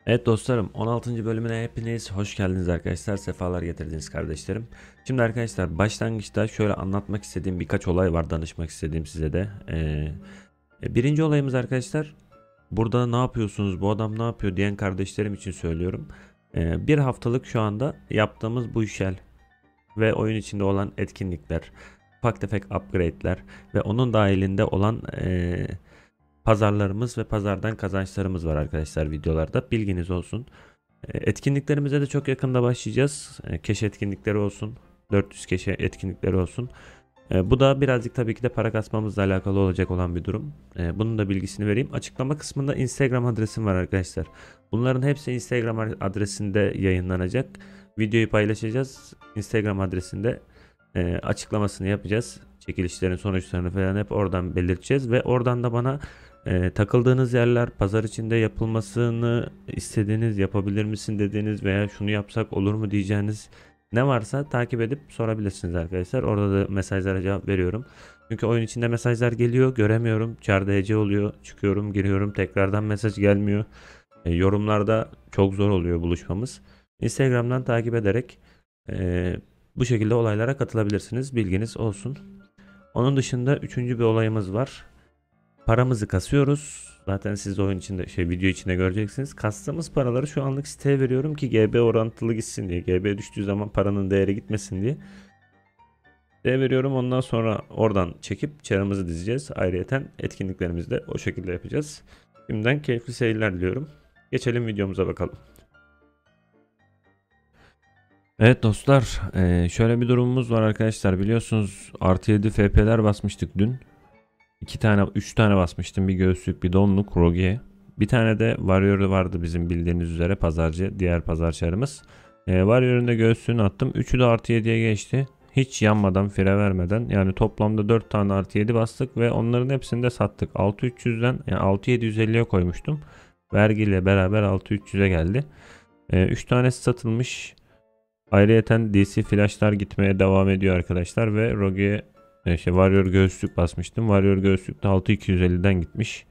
Evet dostlarım, 16. bölümüne hepiniz hoş geldiniz arkadaşlar. Sefalar getirdiniz kardeşlerim. Şimdi arkadaşlar başlangıçta şöyle anlatmak istediğim birkaç olay var, danışmak istediğim size de. Birinci olayımız arkadaşlar, burada ne yapıyorsunuz, bu adam ne yapıyor diyen kardeşlerim için söylüyorum. Bir haftalık şu anda yaptığımız bu işel ve oyun içinde olan etkinlikler, ufak tefek upgrade'ler ve onun dahilinde olan pazarlarımız ve pazardan kazançlarımız var arkadaşlar videolarda. Bilginiz olsun. Etkinliklerimize de çok yakında başlayacağız. Keşe etkinlikleri olsun. 400 keşe etkinlikleri olsun. Bu da birazcık tabii ki de para kasmamızla alakalı olacak olan bir durum. Bunun da bilgisini vereyim. Açıklama kısmında Instagram adresim var arkadaşlar. Bunların hepsi Instagram adresinde yayınlanacak. Videoyu paylaşacağız. Instagram adresinde açıklamasını yapacağız. Çekilişlerin sonuçlarını falan hep oradan belirteceğiz. Ve oradan da bana takıldığınız yerler, pazar içinde yapılmasını istediğiniz, yapabilir misin dediğiniz veya şunu yapsak olur mu diyeceğiniz ne varsa takip edip sorabilirsiniz arkadaşlar. Orada da mesajlara cevap veriyorum. Çünkü oyun içinde mesajlar geliyor, göremiyorum. Çar DC oluyor, çıkıyorum, giriyorum, tekrardan mesaj gelmiyor. Yorumlarda çok zor oluyor buluşmamız. Instagram'dan takip ederek bu şekilde olaylara katılabilirsiniz. Bilginiz olsun. Onun dışında üçüncü bir olayımız var. Paramızı kasıyoruz. Zaten siz de oyun içinde video içinde göreceksiniz. Kastığımız paraları şu anlık siteye veriyorum ki GB orantılı gitsin diye. GB düştüğü zaman paranın değeri gitmesin diye. Siteye veriyorum, ondan sonra oradan çekip çarımızı dizeceğiz. Ayrıyeten etkinliklerimizi de o şekilde yapacağız. Şimdiden keyifli seyirler diliyorum. Geçelim videomuza bakalım. Evet dostlar, şöyle bir durumumuz var arkadaşlar. Biliyorsunuz artı 7 FP'ler basmıştık dün. 2 tane 3 tane basmıştım. Bir göğüslük, bir donluk Rogue. Bir tane de Warrior vardı bizim bildiğiniz üzere pazarcı. Diğer pazarçılarımız. Warrior'ın da göğüslüğünü attım. Üçü de artı 7'ye geçti. Hiç yanmadan, fire vermeden. Yani toplamda 4 tane artı 7 bastık ve onların hepsini de sattık. 6300'den yani 6750'ye koymuştum. Vergiyle beraber 6300'e geldi. 3 tanesi satılmış. Ayrıyeten DC flashlar gitmeye devam ediyor arkadaşlar ve Rogue'ye Warrior göğüslük basmıştım. Warrior göğüslük de 6250'den gitmiş.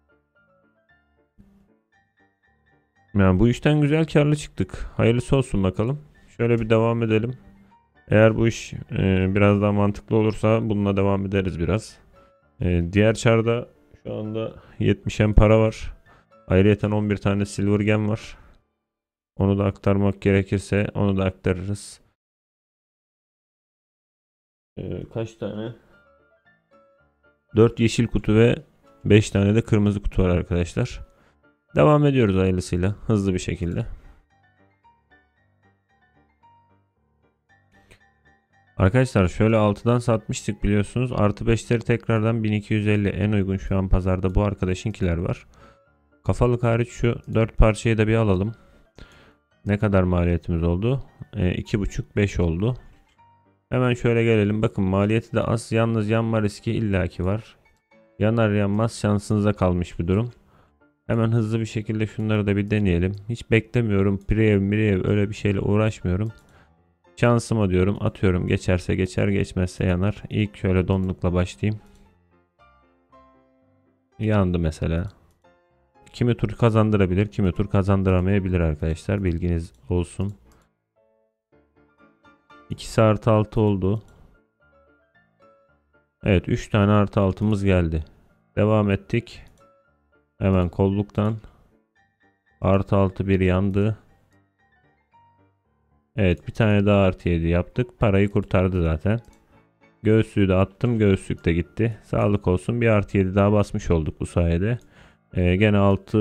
Yani bu işten güzel karlı çıktık. Hayırlısı olsun bakalım. Şöyle bir devam edelim. Eğer bu iş biraz daha mantıklı olursa bununla devam ederiz biraz. Diğer çarda şu anda 70'en para var. Ayrıyeten 11 tane silver gem var. Onu da aktarmak gerekirse onu da aktarırız. Kaç tane? 4 yeşil kutu ve 5 tane de kırmızı kutu var arkadaşlar. Devam ediyoruz hayırlısıyla hızlı bir şekilde. Arkadaşlar şöyle 6'dan satmıştık biliyorsunuz. Artı 5'leri tekrardan 1250 en uygun şu an pazarda bu arkadaşınkiler var. Kafalık hariç şu 4 parçayı da bir alalım. Ne kadar maliyetimiz oldu? 2,5-5 oldu. Hemen şöyle gelelim. Bakın maliyeti de az. Yalnız yanma riski illaki var. Yanar yanmaz şansınıza kalmış bir durum. Hemen hızlı bir şekilde şunları da bir deneyelim. Hiç beklemiyorum. Prev öyle bir şeyle uğraşmıyorum. Şansıma diyorum, atıyorum. Geçerse geçer, geçmezse yanar. İlk şöyle donlukla başlayayım. Yandı mesela. Kimi tur kazandırabilir, kimi tur kazandıramayabilir arkadaşlar. Bilginiz olsun. İkisi artı 6 oldu. Evet, 3 tane artı 6'mız geldi. Devam ettik. Hemen kolluktan. Artı 6 bir yandı. Evet, bir tane daha artı 7 yaptık. Parayı kurtardı zaten. Göğüslüğü de attım. Göğüslük de gitti. Sağlık olsun. Bir artı 7 daha basmış olduk bu sayede. Gene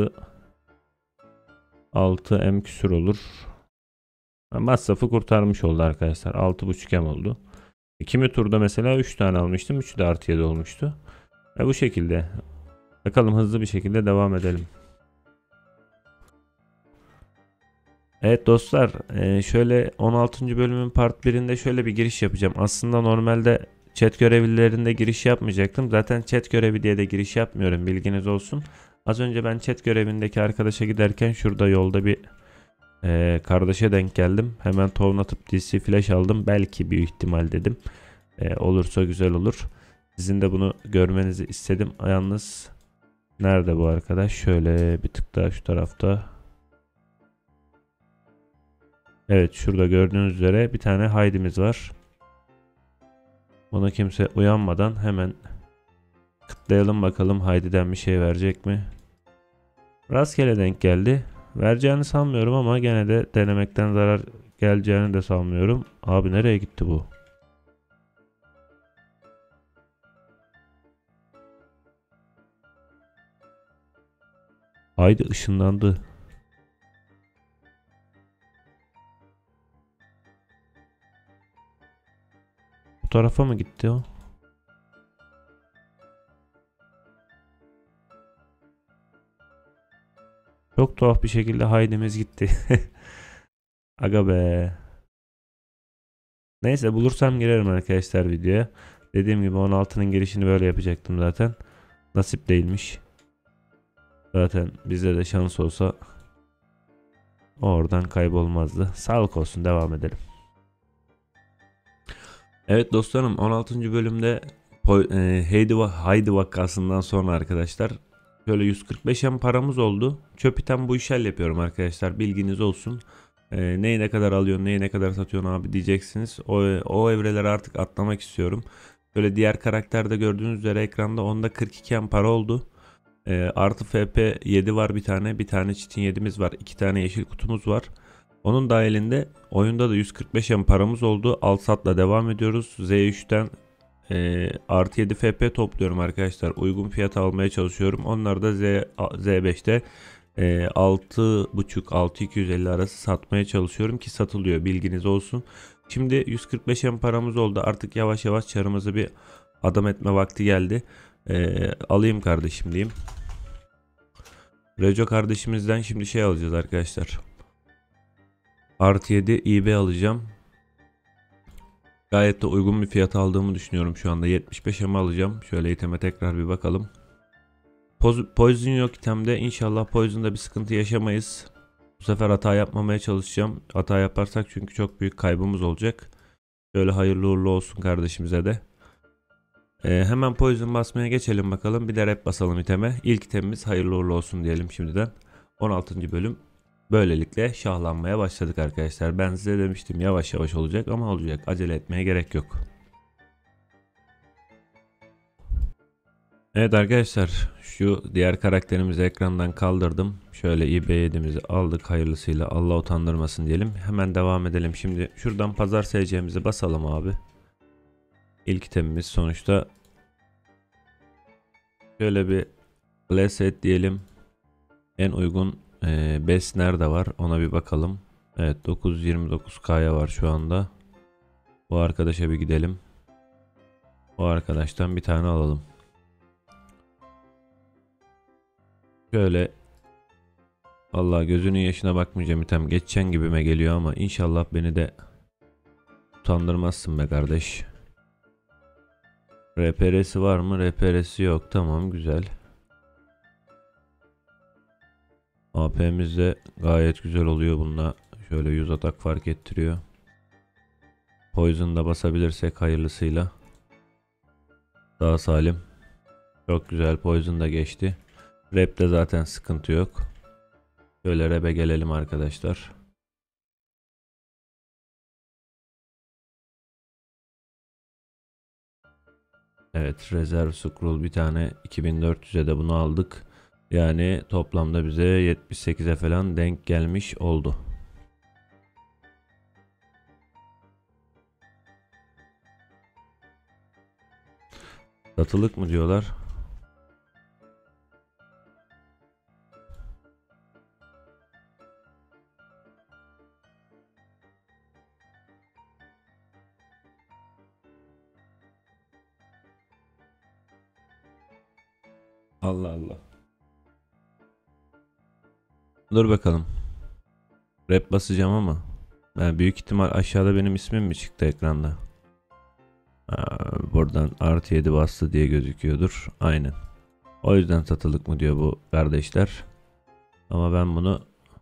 6 M küsür olur. Masrafı kurtarmış oldu arkadaşlar. 6,5 M oldu. Kimi turda mesela 3 tane almıştım. 3'ü de artı 7 olmuştu. Bu şekilde. Bakalım hızlı bir şekilde devam edelim. Evet dostlar, şöyle 16. bölümün part 1'inde şöyle bir giriş yapacağım. Aslında normalde chat görevlilerinde giriş yapmayacaktım. Zaten chat görevi diye de giriş yapmıyorum, bilginiz olsun. Az önce ben chat görevindeki arkadaşa giderken şurada yolda bir kardeşe denk geldim. Hemen tohum atıp DC flash aldım. Belki bir ihtimal dedim. Olursa güzel olur. Sizin de bunu görmenizi istedim. Yalnız nerede bu arkadaş? Şöyle bir tık daha şu tarafta. Evet, şurada gördüğünüz üzere bir tane Heidi'miz var. Buna kimse uyanmadan hemen tıklayalım bakalım Heidi'den bir şey verecek mi? Rastgele denk geldi. Vereceğini sanmıyorum ama gene de denemekten zarar geleceğini de sanmıyorum. Abi nereye gitti bu? Haydi ışınlandı. Bu tarafa mı gitti o? Çok tuhaf bir şekilde Heidi'miz gitti. Aga be. Neyse bulursam girerim arkadaşlar videoya. Dediğim gibi 16'nın girişini böyle yapacaktım zaten. Nasip değilmiş. Zaten bizde de şans olsa oradan kaybolmazdı. Sağlık olsun, devam edelim. Evet dostlarım, 16. bölümde Heidi vakasından sonra arkadaşlar şöyle 145 hem paramız oldu. Çöp item bu işler yapıyorum arkadaşlar, bilginiz olsun. Neyi ne kadar alıyorsun, neyi ne kadar satıyorsun abi diyeceksiniz. O evreleri artık atlamak istiyorum. Böyle diğer karakterde gördüğünüz üzere ekranda onda 42 hem para oldu. Artı FP 7 var bir tane. Bir tane çitin 7'miz var. 2 tane yeşil kutumuz var. Onun dahilinde oyunda da 145 hem paramız oldu. Alsat'la devam ediyoruz. Z3'ten artı 7 FP topluyorum arkadaşlar. Uygun fiyata almaya çalışıyorum. Onlar da Z5'te 6.5-6.250 arası satmaya çalışıyorum ki satılıyor, bilginiz olsun. Şimdi 145 hem paramız oldu. Artık yavaş yavaş çarımızı bir adam etme vakti geldi. Alayım kardeşim diyeyim. Reco kardeşimizden şimdi şey alacağız arkadaşlar. Artı 7 IB alacağım. Gayet de uygun bir fiyat aldığımı düşünüyorum şu anda. 75 hem alacağım. Şöyle iteme tekrar bir bakalım. Poison yok itemde. İnşallah Poison'da bir sıkıntı yaşamayız. Bu sefer hata yapmamaya çalışacağım. Hata yaparsak çünkü çok büyük kaybımız olacak. Şöyle hayırlı uğurlu olsun kardeşimize de. Hemen Poison basmaya geçelim bakalım. Bir de rap basalım iteme. İlk itemimiz hayırlı uğurlu olsun diyelim şimdiden. 16. bölüm. Böylelikle şahlanmaya başladık arkadaşlar. Ben size demiştim yavaş yavaş olacak ama olacak. Acele etmeye gerek yok. Evet arkadaşlar, şu diğer karakterimizi ekrandan kaldırdım. Şöyle IB7'mizi aldık hayırlısıyla, Allah utandırmasın diyelim. Hemen devam edelim. Şimdi şuradan pazar SC'mizi basalım abi. İlk itemimiz sonuçta. Şöyle bir Blessed diyelim. En uygun best nerede var ona bir bakalım. Evet, 929K'ya var şu anda. Bu arkadaşa bir gidelim. O arkadaştan bir tane alalım. Şöyle, vallahi gözünün yaşına bakmayacağım item, geçeceksin gibime geliyor ama inşallah beni de utandırmazsın be kardeş. RPR'si var mı? RPR'si yok. Tamam, güzel. AP'miz de gayet güzel oluyor bununla. Şöyle 100 atak fark ettiriyor. Poison da basabilirsek hayırlısıyla. Daha salim. Çok güzel, Poison da geçti. Rap'te zaten sıkıntı yok. Şöyle rap'e gelelim arkadaşlar. Evet, rezerv scroll bir tane 2400'e de bunu aldık. Yani toplamda bize 78'e falan denk gelmiş oldu. Satılık mı diyorlar? Allah Allah. Dur bakalım. Rap basacağım ama. Yani büyük ihtimal aşağıda benim ismim mi çıktı ekranda? Buradan artı 7 bastı diye gözüküyordur. Aynen. O yüzden satılık mı diyor bu kardeşler. Ama ben bunu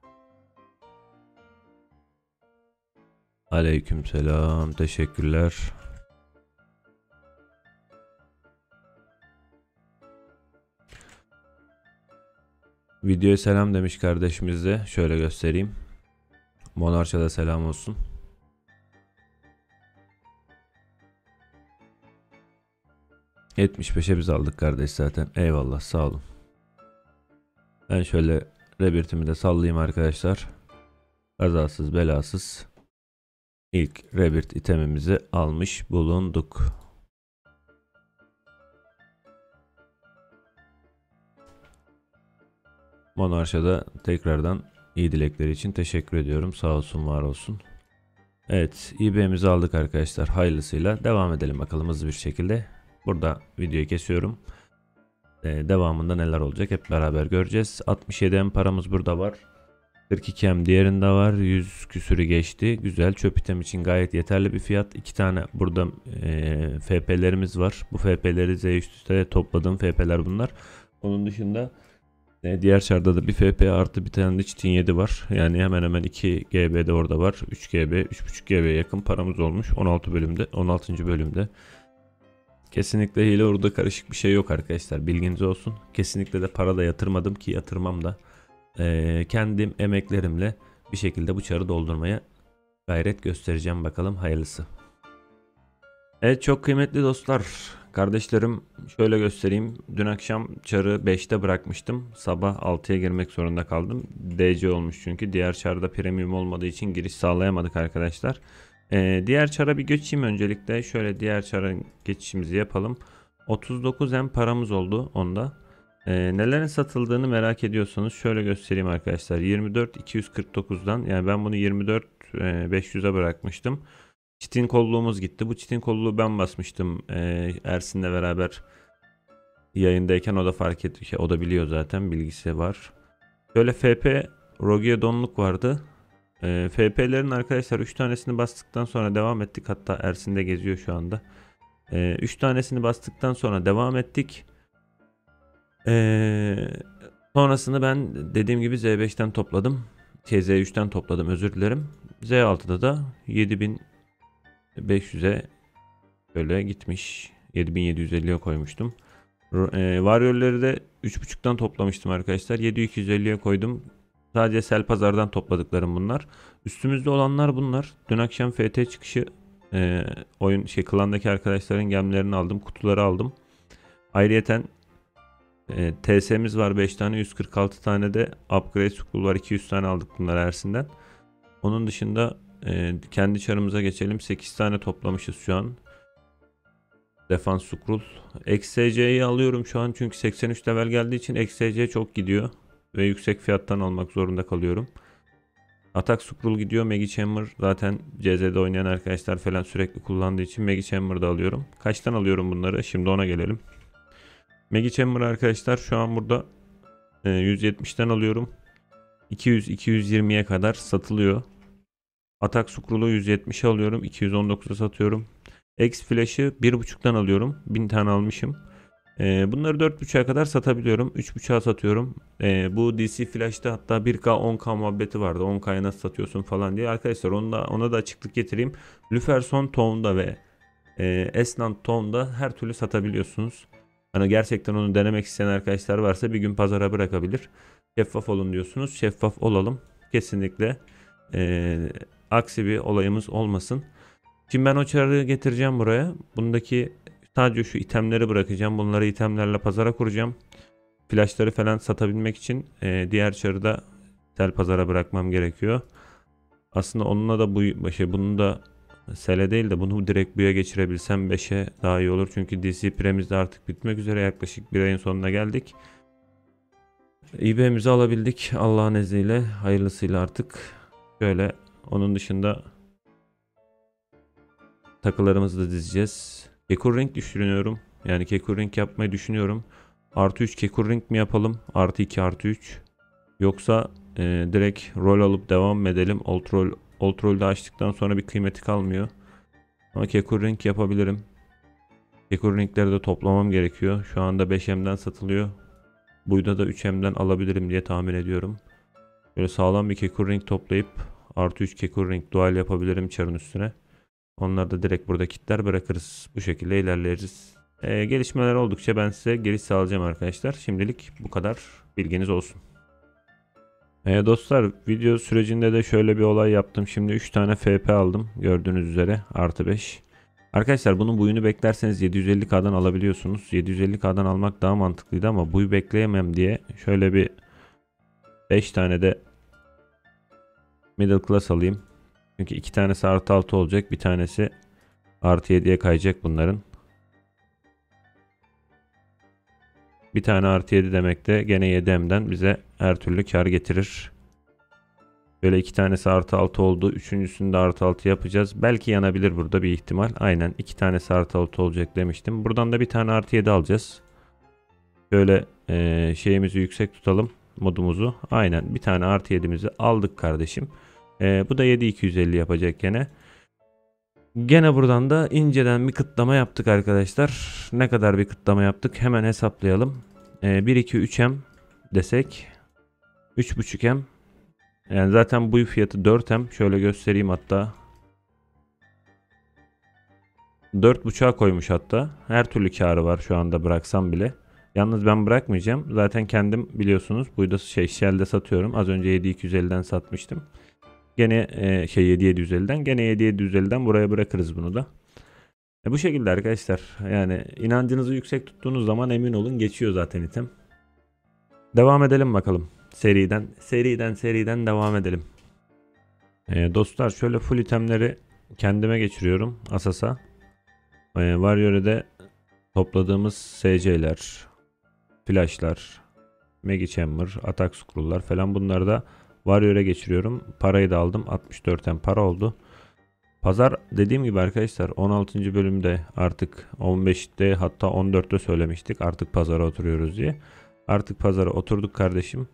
aleykümselam, teşekkürler. Videoya selam demiş kardeşimiz de. Şöyle göstereyim. Monarş'a da selam olsun. ...75'e biz aldık kardeş zaten. Eyvallah, sağ olun. Ben şöyle rebirtimi de sallayayım arkadaşlar. Kazasız belasız ilk rebirth itemimizi almış bulunduk. Monarş'a da tekrardan iyi dilekleri için teşekkür ediyorum. Sağ olsun, var olsun. Evet, IB'mizi aldık arkadaşlar. Hayırlısıyla devam edelim bakalım hızlı bir şekilde. Burada videoyu kesiyorum. Devamında neler olacak hep beraber göreceğiz. 67M paramız burada var. 42M diğerinde var. 100 küsürü geçti. Güzel, çöp item için gayet yeterli bir fiyat. 2 tane burada FP'lerimiz var. Bu FP'leri Z üstte topladığım FP'ler bunlar. Onun dışında diğer çarda da bir FP artı bir tane de Çitin 7 var. Yani hemen hemen 2 GB de orada var. 3 GB, 3.5 GB'ye yakın paramız olmuş 16 bölümde, 16. bölümde. Kesinlikle hile orada karışık bir şey yok arkadaşlar, bilginiz olsun. Kesinlikle de para da yatırmadım ki yatırmam da. Kendim emeklerimle bir şekilde bu çarı doldurmaya gayret göstereceğim, bakalım hayırlısı. Evet çok kıymetli dostlar, kardeşlerim, şöyle göstereyim. Dün akşam çarı 5'te bırakmıştım. Sabah 6'ya girmek zorunda kaldım. DC olmuş çünkü. Diğer çarda premium olmadığı için giriş sağlayamadık arkadaşlar. Diğer çara bir geçeyim öncelikle. Şöyle diğer çara geçişimizi yapalım. 39M paramız oldu onda. Nelerin satıldığını merak ediyorsanız şöyle göstereyim arkadaşlar. 24.249'dan, yani ben bunu 24.500'e bırakmıştım. Çitin kolluğumuz gitti. Bu çitin kolluğu ben basmıştım Ersin'le beraber yayındayken, o da fark etti. O da biliyor zaten, bilgisi var. Böyle FP Rogue donluk vardı. FP'lerin arkadaşlar 3 tanesini bastıktan sonra devam ettik. Hatta Ersin de geziyor şu anda. 3 tanesini bastıktan sonra devam ettik. Sonrasını ben dediğim gibi Z5'ten topladım. Z3'ten topladım, özür dilerim. Z6'da da 7500'e böyle gitmiş. 7750'ye koymuştum. Warrior'ları da 3.5'tan toplamıştım arkadaşlar. 7250'ye koydum. Sadece sel pazardan topladıklarım bunlar. Üstümüzde olanlar bunlar. Dün akşam FT çıkışı oyun klandaki arkadaşların gemlerini aldım. Kutuları aldım. Ayrıyeten TS'miz var 5 tane. 146 tane de upgrade scroll var. 200 tane aldık bunlar Ersin'den. Onun dışında kendi çarımıza geçelim. 8 tane toplamışız şu an. Defans scroll. XSC'yi alıyorum şu an çünkü 83 level geldiği için XSC çok gidiyor. Ve yüksek fiyattan almak zorunda kalıyorum. Atak scroll gidiyor. Magi Chamber zaten CZ'de oynayan arkadaşlar falan sürekli kullandığı için Magi Chamber'da alıyorum. Kaçtan alıyorum bunları? Şimdi ona gelelim. Magi Chamber arkadaşlar şu an burada 170'ten alıyorum. 200-220'ye kadar satılıyor. Atak scroll'u 170'e alıyorum. 219'a satıyorum. X flash'ı 1.5'tan alıyorum. 1000 tane almışım. Bunları 4.5'a kadar satabiliyorum. 3.5'a satıyorum. Bu DC Flash'ta hatta 1K 10K muhabbeti vardı. 10K'ya nasıl satıyorsun falan diye. Arkadaşlar ona da açıklık getireyim. Lüferson Tone'da ve Esnant Tone'da her türlü satabiliyorsunuz. Hani gerçekten onu denemek isteyen arkadaşlar varsa bir gün pazara bırakabilir. Şeffaf olun diyorsunuz. Şeffaf olalım. Kesinlikle aksi bir olayımız olmasın. Şimdi ben o çarı getireceğim buraya. Bundaki sadece şu itemleri bırakacağım. Bunları itemlerle pazara kuracağım. Flashları falan satabilmek için diğer çarı da sel pazara bırakmam gerekiyor. Aslında onunla da bunu da sele değil de bunu direkt buya geçirebilsem 5'e daha iyi olur. Çünkü DC Pre'miz de artık bitmek üzere, yaklaşık bir ayın sonuna geldik. IB'mizi alabildik Allah'ın izniyle, hayırlısıyla artık. Şöyle onun dışında takılarımızı da dizeceğiz. Kekur Ring düşünüyorum. Yani Kekur Ring yapmayı düşünüyorum. Artı 3 Kekur Ring mi yapalım? Artı 2 artı 3. Yoksa direkt rol alıp devam mı edelim? Old roll'da açtıktan sonra bir kıymeti kalmıyor. Ama Kekur Ring yapabilirim. Kekur Ring'leri de toplamam gerekiyor. Şu anda 5M'den satılıyor. Buyda da 3M'den alabilirim diye tahmin ediyorum. Böyle sağlam bir Kekur Ring toplayıp artı 3 Kekur Ring dual yapabilirim çarın üstüne. Onları da direkt burada kitler bırakırız. Bu şekilde ilerleriz. Gelişmeler oldukça ben size geri sağlayacağım arkadaşlar. Şimdilik bu kadar. Bilginiz olsun. Dostlar, video sürecinde de şöyle bir olay yaptım. Şimdi 3 tane FP aldım. Gördüğünüz üzere artı 5. Arkadaşlar bunun buyunu beklerseniz 750K'dan alabiliyorsunuz. 750K'dan almak daha mantıklıydı ama buyu bekleyemem diye şöyle bir 5 tane de middle class alayım. Çünkü 2 tanesi artı 6 olacak. Bir tanesi artı 7'ye kayacak bunların. Bir tane artı 7 demek de gene 7M'den bize her türlü kar getirir. Böyle 2 tanesi artı 6 oldu. Üçüncüsünü de artı 6 yapacağız. Belki yanabilir burada bir ihtimal. Aynen 2 tanesi artı 6 olacak demiştim. Buradan da bir tane artı 7 alacağız. Böyle şeyimizi yüksek tutalım. Modumuzu. Aynen bir tane artı 7'mizi aldık kardeşim. Bu da 7250 yapacak gene. Gene buradan da inceden bir kıtlama yaptık arkadaşlar. Ne kadar bir kıtlama yaptık hemen hesaplayalım. 1 2 3M desek 3.5M. Yani zaten bu fiyatı 4M. Şöyle göstereyim hatta. 4.5'a koymuş hatta. Her türlü karı var şu anda bıraksam bile. Yalnız ben bırakmayacağım. Zaten kendim biliyorsunuz. Burada Shell'de satıyorum. Az önce 7250'den satmıştım. Gene 7750'den. Gene 7750'den buraya bırakırız bunu da. Bu şekilde arkadaşlar. Yani inancınızı yüksek tuttuğunuz zaman emin olun geçiyor zaten item. Devam edelim bakalım. Seriden devam edelim. Dostlar şöyle full itemleri kendime geçiriyorum Asas'a. Warrior'da topladığımız SC'ler, flashlar, Magi Chamber, Atak Scroll'lar falan bunları da Warrior'a geçiriyorum. Parayı da aldım. 64'ten para oldu. Pazar dediğim gibi arkadaşlar 16. bölümde artık 15'te hatta 14'te söylemiştik. Artık pazara oturuyoruz diye. Artık pazara oturduk kardeşim.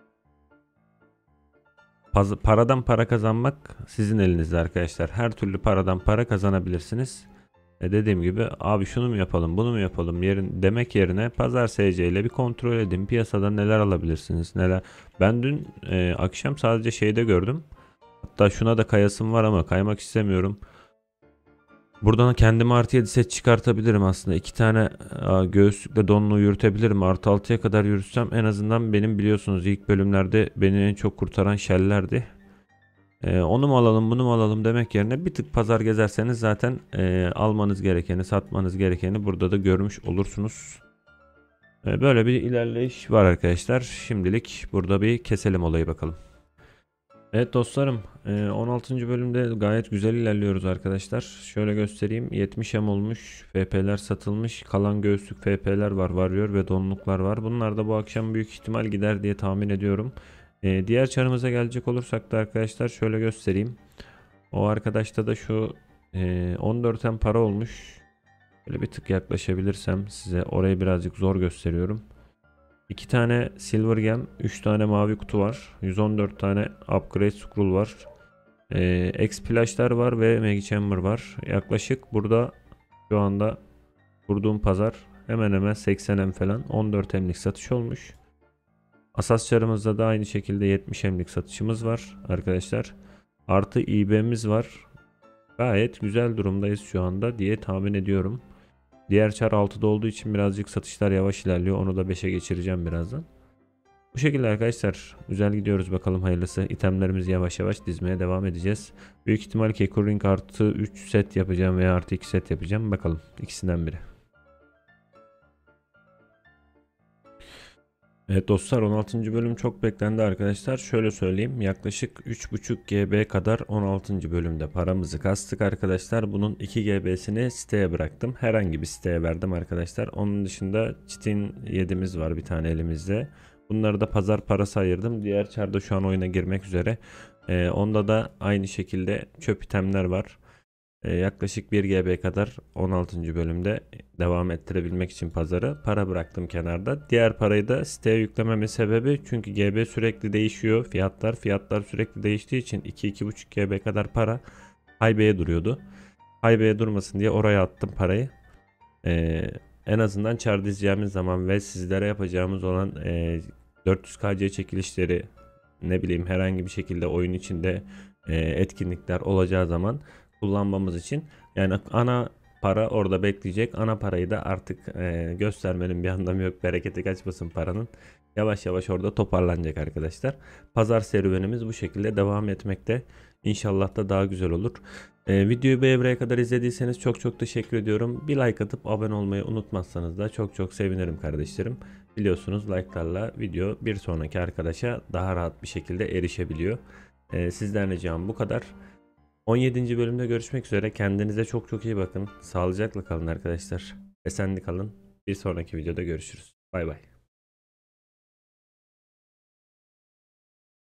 Paradan para kazanmak sizin elinizde arkadaşlar. Her türlü paradan para kazanabilirsiniz. Dediğim gibi abi şunu mu yapalım bunu mu yapalım demek yerine pazar SC ile bir kontrol edin. Piyasada neler alabilirsiniz neler. Ben dün akşam sadece şeyde gördüm. Hatta şuna da kayasım var ama kaymak istemiyorum. Buradan kendime artı 7 set çıkartabilirim aslında. 2 tane göğüslükle donlu yürütebilirim. Artı 6'ya kadar yürütsem en azından benim biliyorsunuz ilk bölümlerde beni en çok kurtaran Shell'lerdi. Onu mu alalım bunu mu alalım demek yerine bir tık pazar gezerseniz zaten almanız gerekeni satmanız gerekeni burada da görmüş olursunuz. Böyle bir ilerleyiş var arkadaşlar. Şimdilik burada bir keselim olayı bakalım. Evet dostlarım 16. bölümde gayet güzel ilerliyoruz arkadaşlar. Şöyle göstereyim 70M olmuş FP'ler satılmış, kalan göğüslük FP'ler var, Warrior ve donluklar var. Bunlar da bu akşam büyük ihtimal gider diye tahmin ediyorum. Diğer çarımıza gelecek olursak da arkadaşlar şöyle göstereyim. O arkadaşta da şu 14'ten para olmuş. Böyle bir tık yaklaşabilirsem size orayı birazcık zor gösteriyorum. 2 tane silver gem, 3 tane mavi kutu var. 114 tane upgrade scroll var. X flashlar var ve Magi Chamber var. Yaklaşık burada şu anda kurduğum pazar hemen hemen 80M falan 14M'lik satış olmuş. Asas çarımızda da aynı şekilde 70M'lik satışımız var arkadaşlar. Artı IB'miz var. Gayet güzel durumdayız şu anda diye tahmin ediyorum. Diğer çar 6'da olduğu için birazcık satışlar yavaş ilerliyor. Onu da 5'e geçireceğim birazdan. Bu şekilde arkadaşlar güzel gidiyoruz bakalım hayırlısı. İtemlerimizi yavaş yavaş dizmeye devam edeceğiz. Büyük ihtimal Keko Ring artı 3 set yapacağım veya artı 2 set yapacağım. Bakalım ikisinden biri. Evet dostlar 16. bölüm çok beklendi arkadaşlar. Şöyle söyleyeyim yaklaşık 3.5 GB kadar 16. bölümde paramızı kastık arkadaşlar. Bunun 2 GB'sini siteye bıraktım. Herhangi bir siteye verdim arkadaşlar. Onun dışında Çitin 7'miz var bir tane elimizde. Bunları da pazar parası ayırdım. Diğer çarda şu an oyuna girmek üzere. Onda da aynı şekilde çöp itemler var. Yaklaşık 1 GB kadar 16. bölümde devam ettirebilmek için pazarı para bıraktım kenarda. Diğer parayı da siteye yüklememin sebebi çünkü GB sürekli değişiyor. Fiyatlar sürekli değiştiği için 2-2,5 GB kadar para haybeye duruyordu. Haybeye durmasın diye oraya attım parayı. En azından çar dizeceğimiz zaman ve sizlere yapacağımız olan 400 KC çekilişleri ne bileyim herhangi bir şekilde oyun içinde etkinlikler olacağı zaman kullanmamız için yani ana para orada bekleyecek. Ana parayı da artık göstermenin bir anlamı yok. Bereketi kaçmasın paranın. Yavaş yavaş orada toparlanacak arkadaşlar. Pazar serüvenimiz bu şekilde devam etmekte. İnşallah da daha güzel olur. Videoyu bu evreye kadar izlediyseniz çok çok teşekkür ediyorum. Bir like atıp abone olmayı unutmazsanız da çok çok sevinirim kardeşlerim. Biliyorsunuz like'larla video bir sonraki arkadaşa daha rahat bir şekilde erişebiliyor. Sizden ricam bu kadar. 17. bölümde görüşmek üzere. Kendinize çok çok iyi bakın. Sağlıcakla kalın arkadaşlar. Esenli kalın. Bir sonraki videoda görüşürüz. Bay bay.